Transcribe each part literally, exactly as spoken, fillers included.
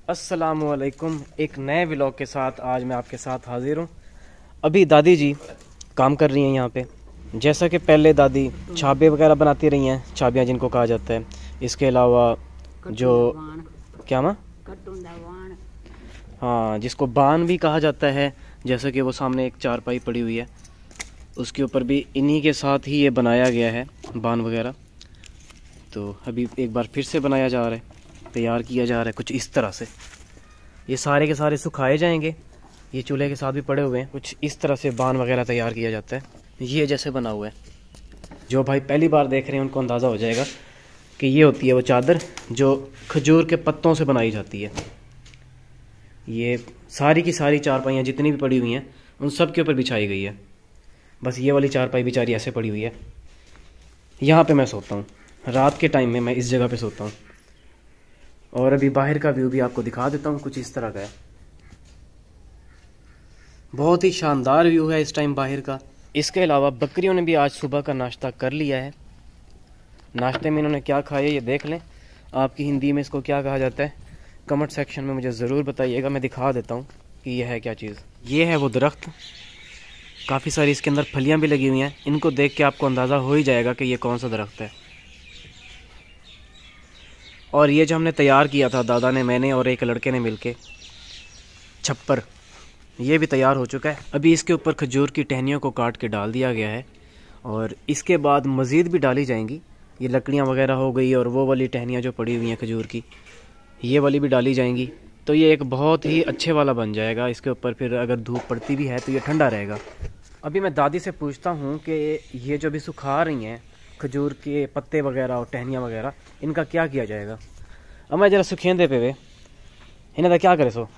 अस्सलामुअलैकुम। एक नए व्लॉग के साथ आज मैं आपके साथ हाजिर हूँ। अभी दादी जी काम कर रही हैं यहाँ पे। जैसा कि पहले दादी छाबे वगैरह बनाती रही हैं, छाबियाँ जिनको कहा जाता है। इसके अलावा जो क्या माँ हाँ जिसको बान भी कहा जाता है, जैसा कि वो सामने एक चारपाई पड़ी हुई है, उसके ऊपर भी इन्हीं के साथ ही ये बनाया गया है बान वगैरह। तो अभी एक बार फिर से बनाया जा रहा है, तैयार किया जा रहा है कुछ इस तरह से। ये सारे के सारे सुखाए जाएंगे, ये चूल्हे के साथ भी पड़े हुए हैं। कुछ इस तरह से बान वगैरह तैयार किया जाता है। ये जैसे बना हुआ है, जो भाई पहली बार देख रहे हैं उनको अंदाज़ा हो जाएगा कि ये होती है वो चादर जो खजूर के पत्तों से बनाई जाती है। ये सारी की सारी चारपाइयाँ जितनी भी पड़ी हुई हैं उन सब के ऊपर बिछाई गई है। बस ये वाली चारपाई बेचारी ऐसे पड़ी हुई है। यहाँ पे मैं सोता हूँ, रात के टाइम में मैं इस जगह पे सोता हूँ। और अभी बाहर का व्यू भी आपको दिखा देता हूँ, कुछ इस तरह का है। बहुत ही शानदार व्यू है इस टाइम बाहर का। इसके अलावा बकरियों ने भी आज सुबह का नाश्ता कर लिया है। नाश्ते में इन्होंने क्या खाया ये देख लें। आपकी हिंदी में इसको क्या कहा जाता है कमेंट सेक्शन में मुझे ज़रूर बताइएगा। मैं दिखा देता हूँ कि यह है क्या चीज़। ये है वो दरख्त, काफ़ी सारी इसके अंदर फलियाँ भी लगी हुई हैं। इनको देख के आपको अंदाज़ा हो ही जाएगा कि ये कौन सा दरख्त है। और ये जो हमने तैयार किया था दादा ने, मैंने और एक लड़के ने मिलके, छप्पर, ये भी तैयार हो चुका है। अभी इसके ऊपर खजूर की टहनियों को काट के डाल दिया गया है और इसके बाद मज़ीद भी डाली जाएंगी। ये लकड़ियाँ वगैरह हो गई और वो वाली टहनियाँ जो पड़ी हुई हैं खजूर की, ये वाली भी डाली जाएंगी। तो ये एक बहुत ही अच्छे वाला बन जाएगा। इसके ऊपर फिर अगर धूप पड़ती भी है तो ये ठंडा रहेगा। अभी मैं दादी से पूछता हूँ कि ये जो भी सुखा रही हैं खजूर के पत्ते वगैरह और टहनियाँ वगैरह, इनका क्या किया जाएगा। अब मैं जरा सुखेंदे पे वे इन्हें तो क्या करे सो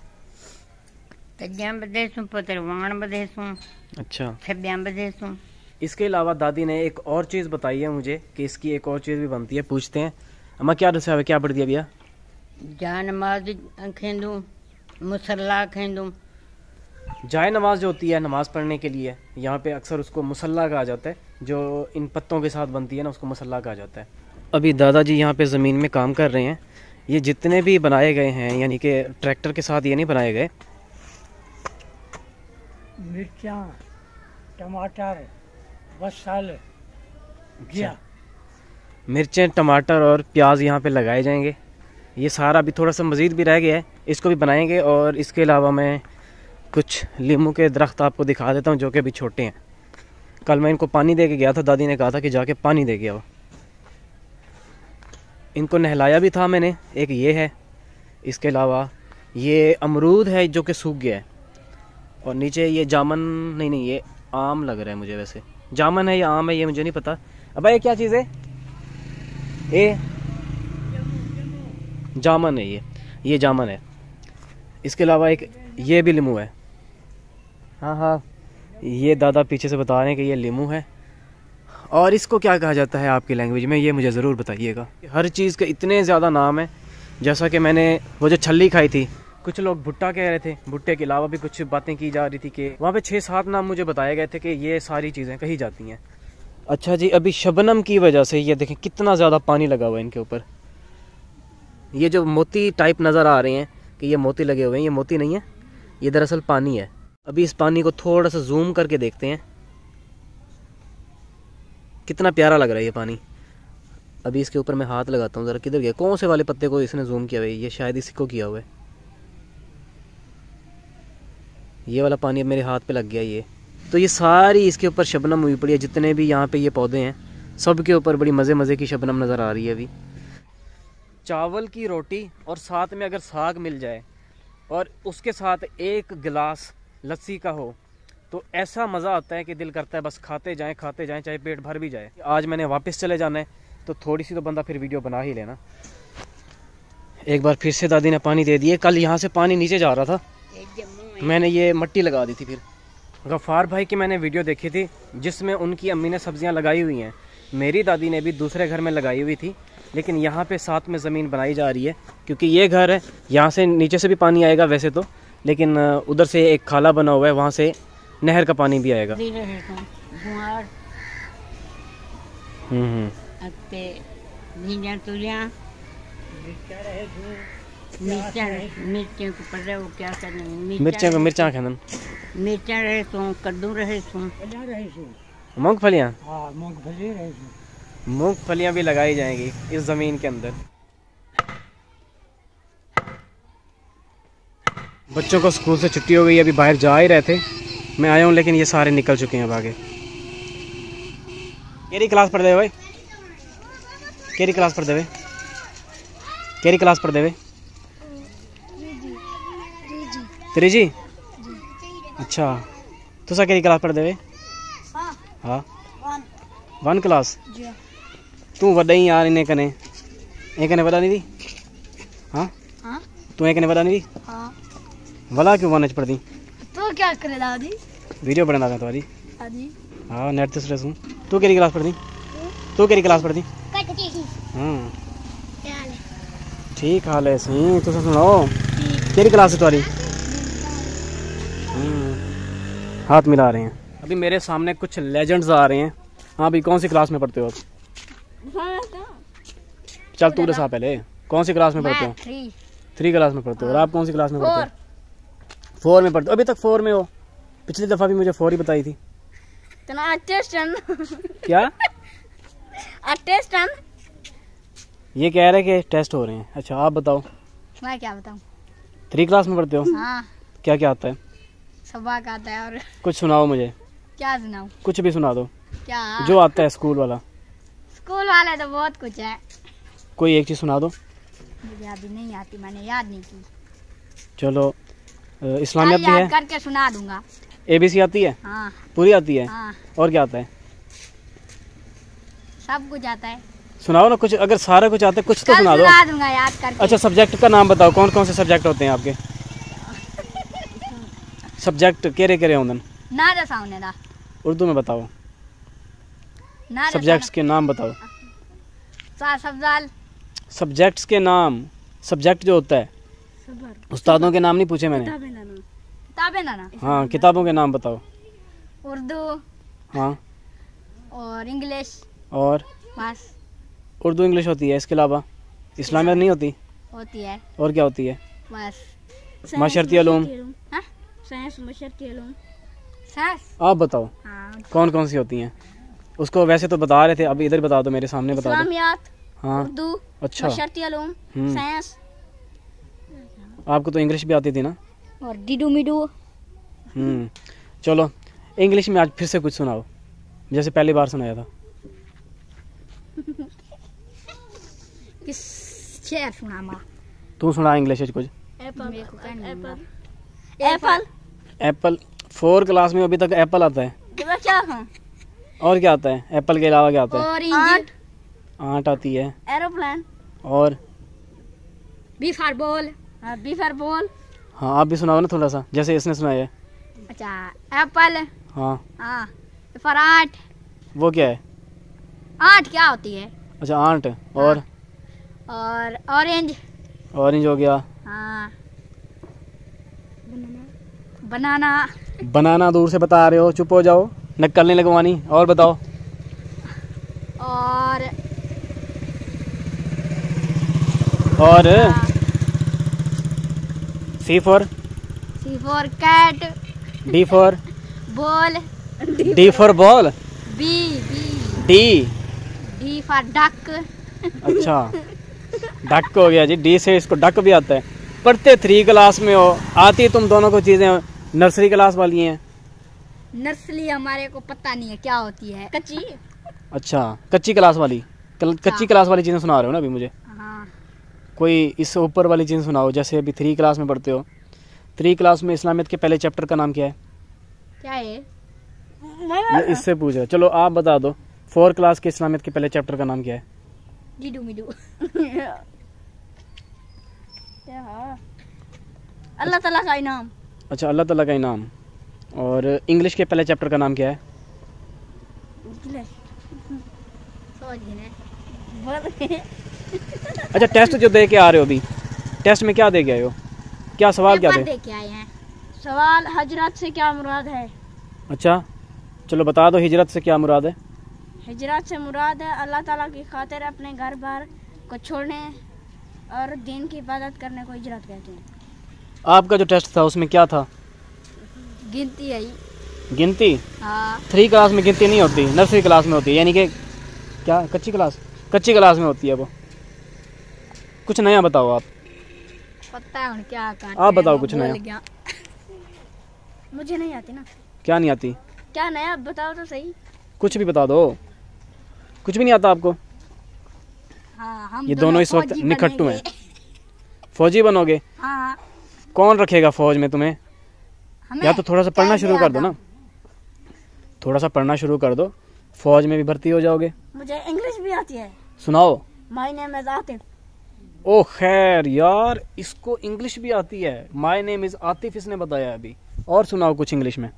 अच्छा। इसके अलावा दादी ने एक और चीज़ बताई है मुझे कि इसकी एक और चीज़ भी बनती है। पूछते हैं अम्मा क्या दसा क्या पढ़ दिया भैया। जाए नमाज खेंदू, मुसल्ला खेंदू। जाए नमाज जो होती है नमाज पढ़ने के लिए, यहाँ पे अक्सर उसको मुसल्ला कहा जाता है। जो इन पत्तों के साथ बनती है ना, उसको मुसल्ला कहा जाता है। अभी दादाजी यहाँ पे ज़मीन में काम कर रहे हैं। ये जितने भी बनाए गए हैं, यानी कि ट्रैक्टर के साथ ये नहीं बनाए गए। मिर्चा, टमाटर, बसल, घिया, मिर्चें, टमाटर और प्याज यहाँ पे लगाए जाएंगे। ये सारा भी थोड़ा सा मज़ीद भी रह गया है, इसको भी बनाएंगे। और इसके अलावा मैं कुछ लीमू के दरख्त आपको दिखा देता हूँ जो कि अभी छोटे हैं। कल मैं इनको पानी दे के गया था, दादी ने कहा था कि जाके पानी दे गया हो। इनको नहलाया भी था मैंने। एक ये है, इसके अलावा ये अमरूद है जो कि सूख गया है। और नीचे ये जामन, नहीं नहीं ये आम लग रहा है मुझे, वैसे जामन है या आम है ये मुझे नहीं पता। अब ये क्या चीज़ है, ये जामन है, ये ये जामन है। इसके अलावा एक ये भी लीमू है। हाँ हाँ ये दादा पीछे से बता रहे हैं कि ये लीमू है। और इसको क्या कहा जाता है आपकी लैंग्वेज में, ये मुझे ज़रूर बताइएगा। हर चीज़ के इतने ज़्यादा नाम है। जैसा कि मैंने वो जो छल्ली खाई थी, कुछ लोग भुट्टा कह रहे थे, भुट्टे के अलावा भी कुछ बातें की जा रही थी कि वहाँ पे छः सात नाम मुझे बताए गए थे कि ये सारी चीज़ें कही जाती हैं। अच्छा जी, अभी शबनम की वजह से ये देखें कितना ज़्यादा पानी लगा हुआ है इनके ऊपर। ये जो मोती टाइप नज़र आ रहे हैं कि ये मोती लगे हुए हैं, ये मोती नहीं है, ये दरअसल पानी है। अभी इस पानी को थोड़ा सा जूम करके देखते हैं, कितना प्यारा लग रहा है ये पानी। अभी इसके ऊपर मैं हाथ लगाता हूँ ज़रा, किधर गया, कौन से वाले पत्ते को इसने जूम किया हुआ है, ये शायद इसी को किया हुआ है। ये वाला पानी अब मेरे हाथ पे लग गया ये। तो ये सारी इसके ऊपर शबनम हुई पड़ी है। जितने भी यहाँ पे ये पौधे हैं सब के ऊपर बड़ी मज़े मज़े की शबनम नज़र आ रही है। अभी चावल की रोटी और साथ में अगर साग मिल जाए और उसके साथ एक गिलास लस्सी का हो तो ऐसा मज़ा आता है कि दिल करता है बस खाते जाएं खाते जाएं, चाहे पेट भर भी जाए। आज मैंने वापस चले जाना है तो थोड़ी सी तो बंदा फिर वीडियो बना ही लेना। एक बार फिर से दादी ने पानी दे दिए। कल यहाँ से पानी नीचे जा रहा था, मैंने ये मट्टी लगा दी थी। फिर गफ़ार भाई की मैंने वीडियो देखी थी जिसमें उनकी अम्मी ने सब्जियां लगाई हुई हैं। मेरी दादी ने भी दूसरे घर में लगाई हुई थी, लेकिन यहाँ पे साथ में ज़मीन बनाई जा रही है क्योंकि ये घर है, यहाँ से नीचे से भी पानी आएगा वैसे तो, लेकिन उधर से एक खाला बना हुआ है, वहाँ से नहर का पानी भी आएगा। हम्म मिर्चा मिर्चें को पड़ रहे वो क्या करें मिर्चा को मिर्चा खानन मिर्चा रहे सो कद्दू रहे सो बजा रहे सो मूंगफलियाँ हाँ मूंगफली रहे सो मूंगफलियाँ भी लगाई जाएंगी इस ज़मीन के अंदर। बच्चों को स्कूल से छुट्टी हो गई, अभी बाहर जा ही रहे थे, मैं आया हूँ लेकिन ये सारे निकल चुके हैं अब आगे। केरी क्लास पढ़ दे भाई, केरी क्लास पढ़ दे केरी क्लास पढ़ दे तेरी जी। अच्छा तुसा केरी क्लास पढ़ दे? हाँ वन क्लास। तू वड्डा ही यार, इन्हें कने एक ने वड्डा नहीं दी? हाँ तू एक ने वड्डा नहीं दी? हाँ वला क्यों वन पढ़ दी? तो क्या करे दादी? वीडियो बना रहा तुम्हारी। दादी हाँ नेट तो सुन। तू केरी क्लास पढ़ दी? तू केरी क्लास पढ़ दी? हाँ ठीक हाल है सी। तुम सुनाओ केरी क्लास है तुम्हारी? हाथ मिला रहे हैं। अभी मेरे सामने कुछ लेजेंड्स आ रहे हैं। हाँ अभी कौन सी क्लास में पढ़ते हो आप? चल तू दसा पहले, कौन सी क्लास में पढ़ते हो? थ्री थ्री क्लास में पढ़ते हो। और आप कौन सी क्लास में पढ़ते हो? फोर में पढ़ते हो। अभी तक फोर में हो? पिछली दफा भी मुझे फोर ही बताई थी। क्या ये कह रहे कि टेस्ट हो रहे हैं। अच्छा आप बताओ। मैं क्या बताऊं? थ्री क्लास में पढ़ते हो? हाँ क्या क्या आता है? सबक आता है। और कुछ सुनाओ मुझे। क्या सुनाऊं? कुछ भी सुना दो क्या जो आता है स्कूल वाला। स्कूल वाले तो बहुत कुछ है, कोई एक चीज सुना दो। मुझे अभी नहीं आती, मैंने याद नहीं की। चलो इस्लामियत भी याद है? करके सुना दूंगा। एबीसी आती है? हाँ पूरी आती है? हाँ और क्या आता है? सब कुछ आता है। सुनाओ ना कुछ, अगर सारा कुछ आता है कुछ तो कल सुना दो। सुना दूंगा याद करके। अच्छा सब्जेक्ट का नाम बताओ, कौन कौन से सब्जेक्ट होते हैं आपके? सब्जेक्ट केरे केरे होंगे? ना दसा उन्हें दा उर्दू में बताओ। ना सब्जेक्ट्स के नाम बताओ। सा सब्जाल सब्जेक्ट्स के नाम। सब्जेक्ट जो होता है, उस्तादों के नाम नहीं पूछे मैंने। किताबें ना ना हाँ किताबों के नाम बताओ। उर्दू हाँ और इंग्लिश, और बस उर्दू इंग्लिश होती है, इसके अलावा इस्लामियत नहीं होती? होती है और क्या होती है? बस। माशरती उलूम। हाँ? साइंस मशरती उलूम। सास आप बताओ हाँ कौन कौन सी होती हैं? उसको वैसे तो बता रहे थे, अब इधर बता दो, मेरे सामने बता दो। इस्लामियात, हाँ उर्दू, अच्छा। मशरती उलूम, हम्म। साइंस आपको तो इंग्लिश भी आती थी ना? और डिडू मिडू। हम्म चलो इंग्लिश में आज फिर से कुछ सुनाओ, जैसे पहली बार सुनाया था। किस शेर सुना मा? तू सुना इंग्लिश में कुछ। एप्पल मेरे को क्या नहीं एप्पल आता। Apple Apple. फोर क्लास में अभी तक एप्पल आता है। क्या हाँ? और क्या आता है? एप्पल के अलावा क्या आता है? ऑरेंज, आंट आती है। एरोप्लेन, और B for ball, B for ball. हाँ आप भी सुनाओ ना थोड़ा सा, जैसे इसने सुनाया है। अच्छा एप्पल। हाँ हाँ फॉर आठ। वो क्या है? आठ क्या होती है? अच्छा आंट। और और ऑरेंज। ऑरेंज हो गया। हाँ बनाना। बनाना दूर से बता रहे हो, चुप हो जाओ, नक्कल नहीं लगवानी। और बताओ। और और C for? C for cat. D for? Ball. D for ball. B B D D for duck. अच्छा डक हो गया जी, डी से इसको डक भी आता है। पढ़ते थ्री क्लास में हो, आती तुम दोनों को चीजें नर्सरी क्लास वाली हैं। नर्सरी हमारे को पता नहीं है क्या होती है, कच्ची। अच्छा कच्ची क्लास वाली। कल, कच्ची क्लास वाली चीजें सुना रहे हो ना अभी मुझे। हाँ कोई इससे ऊपर वाली चीज़ सुनाओ, जैसे अभी थ्री क्लास में पढ़ते हो। थ्री क्लास में इस्लामियत के पहले चैप्टर का नाम क्या है? क्या है? ये इससे पूछो। चलो आप बता दो, फोर क्लास के इस्लामियत के पहले चैप्टर का नाम क्या है? डिडू मिडू। अल्लाह ताला का इनाम। अच्छा अल्लाह ताला का इनाम। और इंग्लिश के पहले चैप्टर का नाम क्या है? सोच गिने। अच्छा टेस्ट जो दे के आ रहे हो अभी, टेस्ट में क्या दे के आए हो? क्या सवाल क्या पेपर थे? दे के आए हैं। सवाल हजरत से क्या मुराद है? अच्छा चलो बता दो, हिजरत से क्या मुराद है? हिजरत से मुराद है अल्लाह ताला की खातिर अपने घर बार को छोड़ने और दीन की इबादत करने को हिजरत कहते हैं। आपका जो टेस्ट था उसमें क्या था? गिनती है। गिनती? हाँ। थ्री क्लास में गिनती नहीं होती, नर्सरी क्लास में होती है, यानी कि क्या कच्ची क्लास? कच्ची क्लास में होती है वो। कुछ नया बताओ आप। पता है क्या काटे आप बताओ हैं, कुछ भूल नया। गया। मुझे नहीं आती ना। क्या नहीं आती? क्या नया बताओ तो सही। कुछ भी बता दो। कुछ भी नहीं आता आपको? हाँ, हम ये दोनों इस वक्त फौजी निकट्टू हैं। बनेंगे। फौजी बनोगे? हाँ। कौन रखेगा फौज में तुम्हें? हमें या तो थोड़ा सा पढ़ना कैसे शुरू कर दो आता? ना, थोड़ा सा पढ़ना शुरू कर दो, फौज में भी भर्ती हो जाओगे। मुझे इंग्लिश भी आती है। सुनाओ। My name is Atif. ओ खैर यार, इसको इंग्लिश भी आती है। माय नेम इज आतिफ इसने बताया अभी। और सुनाओ कुछ इंग्लिश में।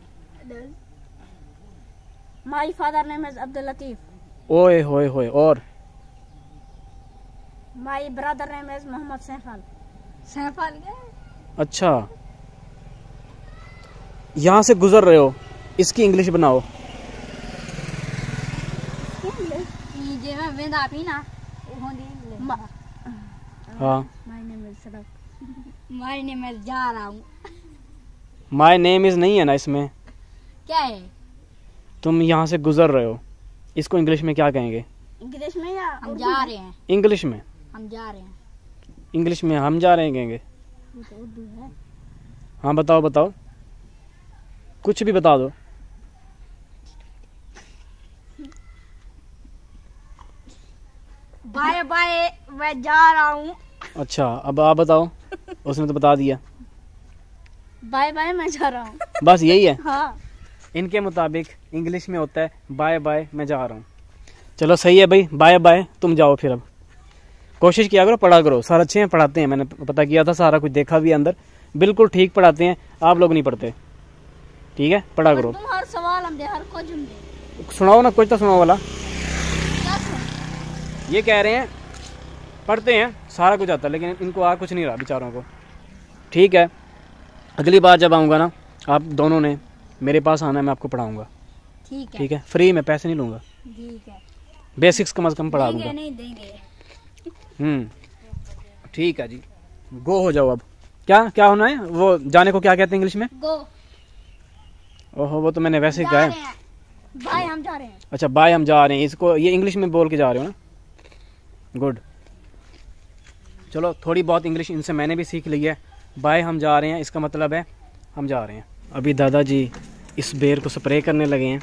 My father name is Abdul Latif. ओए होए होए। और my brother name is Mohammad Saifal. Saifal के? अच्छा, यहाँ से गुजर रहे हो, इसकी इंग्लिश बनाओ। जे में वेंदा पी ना होंदी। हाँ। माय नेम इज सड़क। माय नेम इज जा रहा हूँ। माय नेम इज नहीं है ना इसमें। क्या है? तुम यहाँ से गुजर रहे हो, इसको इंग्लिश में क्या कहेंगे? इंग्लिश में या हम उर्दू जा में? रहे हैं। इंग्लिश में? हम जा रहे हैं। इंग्लिश में हम जा रहे हैं कहेंगे। ये तो उर्दू है। हाँ बताओ बताओ, कुछ भी बता दो। बाय बाय, मैं जा रहा हूँ। अच्छा, अब आप बताओ। उसने तो बता दिया। बाय बाय मैं जा रहा हूँ। बस यही है। हाँ। इनके मुताबिक इंग्लिश में होता है बाय बाय मैं जा रहा हूँ। चलो सही है भाई, बाय बाय, तुम जाओ फिर। अब कोशिश किया करो, पढ़ा करो। सर अच्छे हैं, पढ़ाते हैं, मैंने पता किया था, सारा कुछ देखा भी अंदर, बिल्कुल ठीक पढ़ाते हैं। आप लोग नहीं पढ़ते, ठीक है? पढ़ा करो। तुम हर सवाल हम दे हर को जुम दे। सुनाओ ना कुछ तो, सुनाओ वाला। क्या सुन? ये कह रहे हैं पढ़ते हैं, सारा कुछ आता है, लेकिन इनको आ कुछ नहीं रहा बेचारों को। ठीक है, अगली बार जब आऊँगा ना, आप दोनों ने मेरे पास आना है, मैं आपको पढ़ाऊँगा। ठीक है। ठीक है, फ्री में, पैसे नहीं लूँगा। ठीक है। बेसिक्स कम अज़ कम पढ़ा देंगे दूँगा। नहीं देंगे। हम्म, ठीक है जी। गो हो जाओ अब। क्या क्या होना है? वो जाने को क्या कहते हैं इंग्लिश में? गो। ओहो, वो तो मैंने वैसे ही जा कहा रहे है। हैं। बाय हम जा रहे हैं। अच्छा, बाय हम जा रहे हैं, इसको ये इंग्लिश में बोल के जा रहे हो ना? गुड। चलो, थोड़ी बहुत इंग्लिश इनसे मैंने भी सीख ली है। बाय हम जा रहे हैं, इसका मतलब है हम जा रहे हैं। अभी दादाजी इस बेर को स्प्रे करने लगे हैं।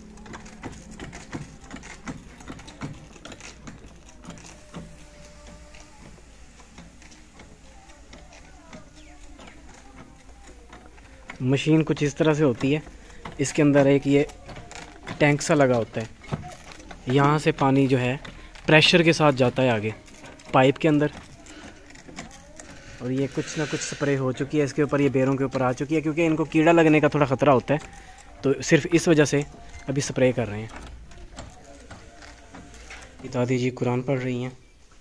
मशीन कुछ इस तरह से होती है, इसके अंदर एक ये टैंक सा लगा होता है। यहाँ से पानी जो है प्रेशर के साथ जाता है आगे पाइप के अंदर, और ये कुछ ना कुछ स्प्रे हो चुकी है इसके ऊपर, ये बेरों के ऊपर आ चुकी है, क्योंकि इनको कीड़ा लगने का थोड़ा ख़तरा होता है, तो सिर्फ इस वजह से अभी स्प्रे कर रहे हैं। दादी जी कुरान पढ़ रही हैं।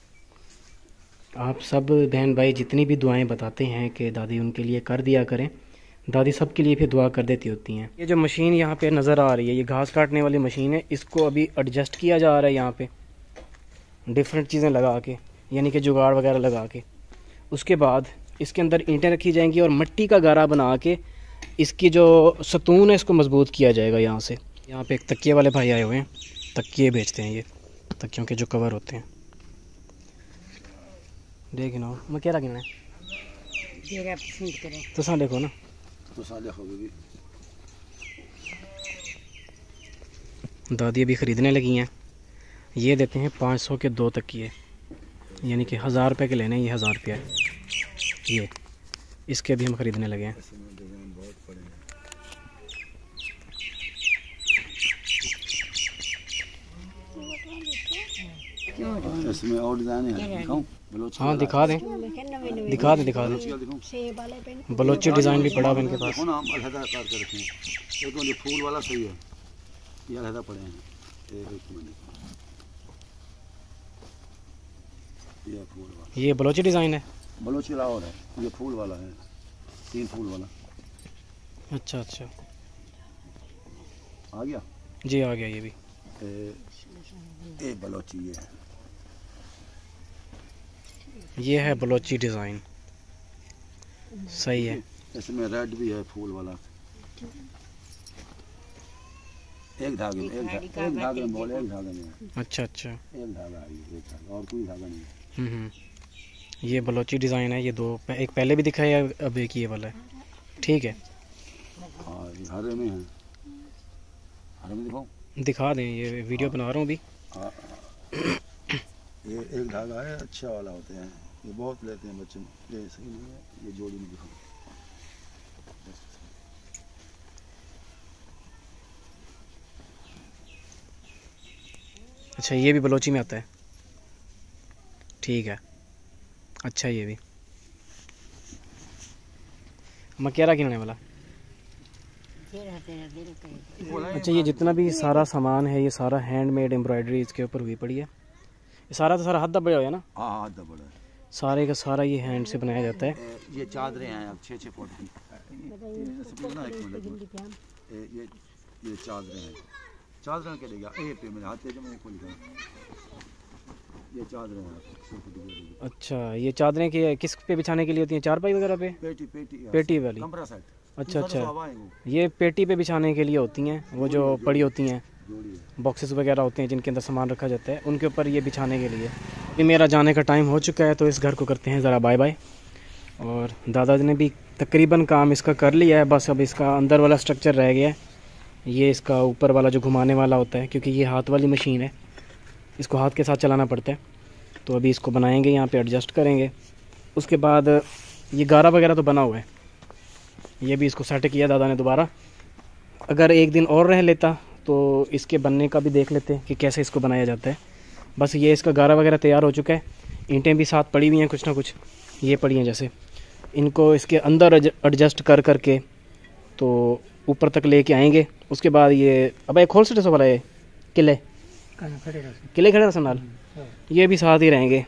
आप सब बहन भाई जितनी भी दुआएं बताते हैं कि दादी उनके लिए कर दिया करें, दादी सब के लिए फिर दुआ कर देती होती हैं। ये जो मशीन यहाँ पे नज़र आ रही है, ये घास काटने वाली मशीन है, इसको अभी एडजस्ट किया जा रहा है यहाँ पे डिफरेंट चीज़ें लगा के, यानी कि जुगाड़ वगैरह लगा के। उसके बाद इसके अंदर ईंटें रखी जाएंगी और मिट्टी का गारा बना के इसकी जो सतून है इसको मजबूत किया जाएगा यहाँ से। यहाँ पे एक तकिए वाले भाई आए हुए हैं, तकिए बेचते हैं, ये तकियों के जो कवर होते हैं। देख ना, मैं क्या रखना है तो सा देखो ना, दादी अभी ख़रीदने लगी हैं। ये देते हैं पाँच सौ के दो तकिए, यानी कि हज़ार रुपये के लेने, ये हज़ार रुपया है ये, इसके भी हम ख़रीदने लगे हैं। इसमें और डिजाइन है, दिखाऊं? हाँ दिखा दें, दिखा दें दिखा दें। बलोची डिज़ाइन भी पड़ा हुआ इनके पास। देखो ना, हम अलहदा काट के रखे हैं। एक ये फूल वाला सही है, ये अलहदा पड़े हैं। एक एक मिनट, ये फूल वाला, ये बलोची डिज़ाइन है। बलोची लाहौर है, ये फूल वाला है, तीन फूल वाला। अच्छा अच्छा, आ गया जी आ गया ये भी। ए, ए बलोची ये है, ये है बलोची डिज़ाइन, सही है। इसमें रेड भी है फूल वाला। एक धागे में एक धागे एक धागे में बोले एक धागे में। अच्छा अच्छा। एक धागा है ये, एक धागा और कोई धागा नहीं है। हम्म हम्म। ये बलोची डिज़ाइन है। ये दो एक पहले भी दिखाया, अब एक ये वाला है। ठीक है, हाँ ये हरे में है। हरे में दिखाओ, दिखा दें, ये वीडियो बना रहा हूँ अभी। हाँ ये एक धागा है, अच्छा वाला होते हैं ये, बहुत लेते हैं बच्चे। ये सही नहीं है, ये जोड़ी में दिखाओ। अच्छा, ये भी बलोची में आता है। ठीक है, अच्छा ये भी मकेरा किनने वाला। अच्छा, ये जितना भी सारा सामान है ये सारा हैंडमेड एम्ब्रॉयडरी इसके ऊपर हुई पड़ी है। ये सारा तो सारा हाथ दबा हुआ है ना। हाँ हाथ दबा है सारे का सारा ये हैंड से बनाया जाता है। ये चादरें हैं अब छः छः फुट की। ये ये चादरें हैं, चादरें के देगा ए पे मेरे हाथ पे जो मैं खोल गया। ये चादरें हैं। अच्छा, ये चादरें के किस पे बिछाने के लिए होती हैं? चारपाई वगैरह पे? पेटी पेटी पेटी वाली। कमरा सेट। अच्छा अच्छा, ये पेटी पे बिछाने के लिए होती हैं, वो जो पड़ी होती हैं बॉक्सेस वगैरह होते हैं जिनके अंदर सामान रखा जाता है, उनके ऊपर ये बिछाने के लिए। ये मेरा जाने का टाइम हो चुका है, तो इस घर को करते हैं ज़रा बाय बाय। और दादाजी ने भी तकरीबन काम इसका कर लिया है, बस अब इसका अंदर वाला स्ट्रक्चर रह गया है। ये इसका ऊपर वाला जो घुमाने वाला होता है, क्योंकि ये हाथ वाली मशीन है, इसको हाथ के साथ चलाना पड़ता है। तो अभी इसको बनाएंगे, यहाँ पे एडजस्ट करेंगे। उसके बाद ये गारा वगैरह तो बना हुआ है, ये भी इसको सेट किया दादा ने दोबारा। अगर एक दिन और रह लेता तो इसके बनने का भी देख लेते कि कैसे इसको बनाया जाता है। बस ये इसका गारा वगैरह तैयार हो चुका है, ईंटें भी साथ पड़ी हुई हैं, कुछ ना कुछ ये पड़ी हैं जैसे। इनको इसके अंदर एडजस्ट कर करके तो ऊपर तक लेके आएंगे। उसके बाद ये अब एक खोल से वाला है किले किले खड़े रसन नाल, ये भी साथ ही रहेंगे।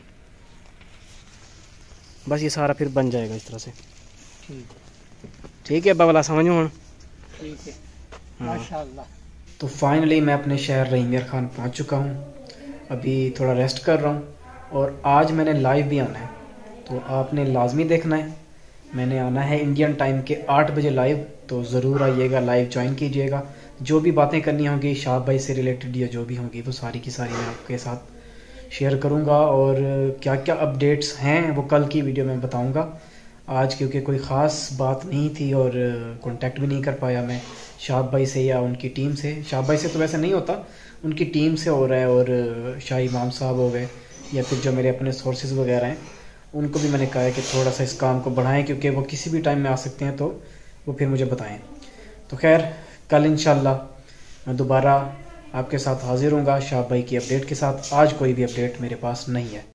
बस ये सारा फिर बन जाएगा इस तरह से। ठीक है बाबा, समझो हूँ। ठीक है, माशाल्लाह। तो फाइनली मैं अपने शहर रहीमियर खान पहुँच चुका हूँ। अभी थोड़ा रेस्ट कर रहा हूँ और आज मैंने लाइव भी आना है, तो आपने लाजमी देखना है। मैंने आना है इंडियन टाइम के आठ बजे लाइव, तो ज़रूर आइएगा, लाइव ज्वाइन कीजिएगा। जो भी बातें करनी होंगी शाह भाई से रिलेटेड या जो भी होंगी वो सारी की सारी मैं आपके साथ शेयर करूँगा। और क्या क्या अपडेट्स हैं वो कल की वीडियो में बताऊँगा। आज क्योंकि कोई ख़ास बात नहीं थी और कांटेक्ट भी नहीं कर पाया मैं शाह भाई से या उनकी टीम से। शाह भाई से तो वैसे नहीं होता, उनकी टीम से हो रहा है। और शाह इमाम साहब हो गए या फिर जो मेरे अपने सोर्सेज वगैरह हैं, उनको भी मैंने कहा है कि थोड़ा सा इस काम को बढ़ाएं, क्योंकि वो किसी भी टाइम में आ सकते हैं, तो वो फिर मुझे बताएं। तो खैर कल इंशाल्लाह मैं दोबारा आपके साथ हाजिर हूँगा शाह भाई की अपडेट के साथ। आज कोई भी अपडेट मेरे पास नहीं है।